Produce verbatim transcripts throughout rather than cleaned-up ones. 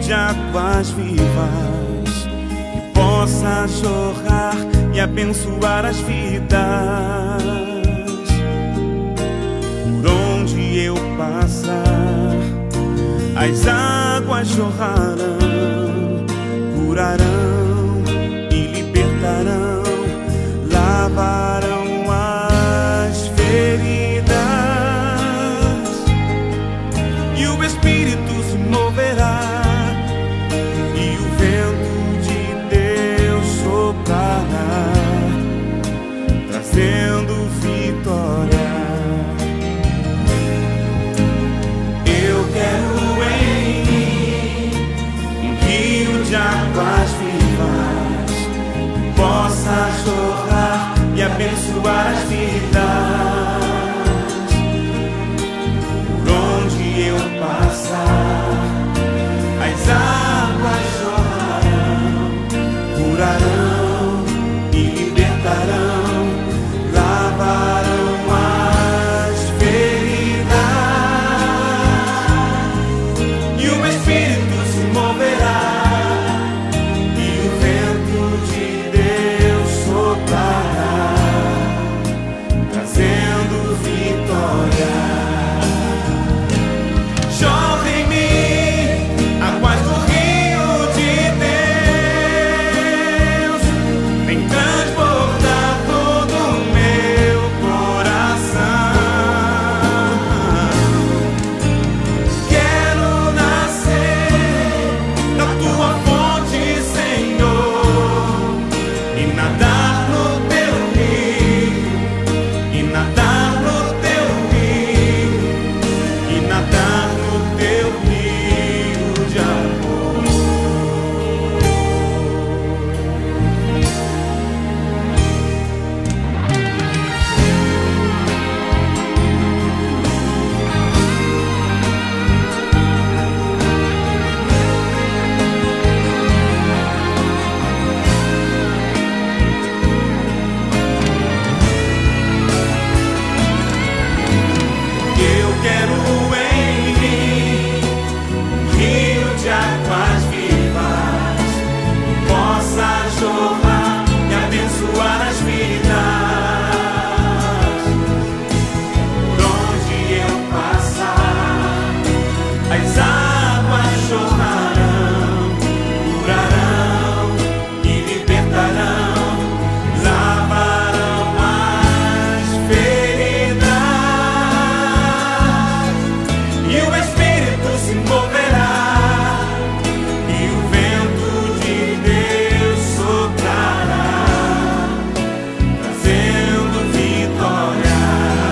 de águas vivas que possa jorrar e abençoar as vidas. Por onde eu passar, as águas jorrarão, curarão e libertarão, lavarão as feridas, e o Espírito se moverá, e o vento de Deus soprará, trazendo vitória. Eu quero em mim um rio de águas vivas que possa jorrar e abençoar as vidas. Por onde eu passar, as águas jorrarão, curarão e libertarão, lavarão as feridas, e o Espírito se moverá, e o vento de Deus soprará, trazendo vitória. Jorra em mim águas do rio de Deus, vem transbordar todo o meu coração. Quero nascer da tua fonte, Senhor, e nadar no teu rio, e nadar no teu rio, e nadar no teu rio de amor. Eu quero em mim um rio de águas vivas que possa jorrar e abençoar as vidas. Por onde eu passar, as águas jorrarão, curarão e libertarão, lavarão as feridas, e o Espírito se moverá, e o vento de Deus soprará, trazendo vitória.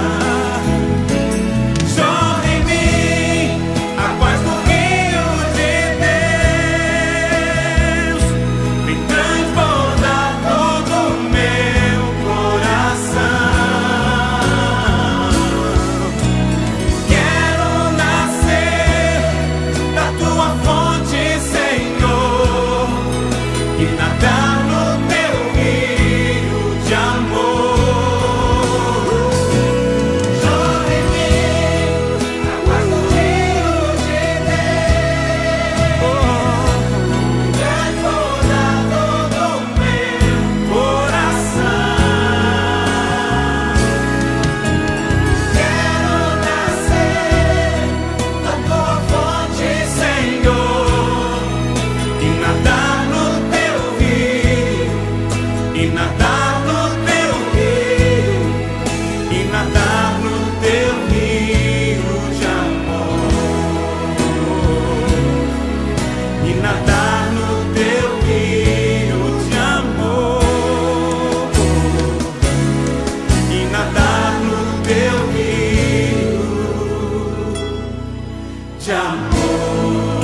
Jorra em mim águas do rio de Deus, vem transbordar todo o meu coração. Quero nascer da tua fonte, Senhor, e nadar no teu rio de amor. Jorra em mim águas do rio de Deus, transbordar todo o meu coração. Quero nascer da tua fonte, Senhor, e nadar no teu rio, e nadar no teu rio, e nadar no teu rio de amor, e nadar no teu rio de amor, e nadar no teu rio de amor.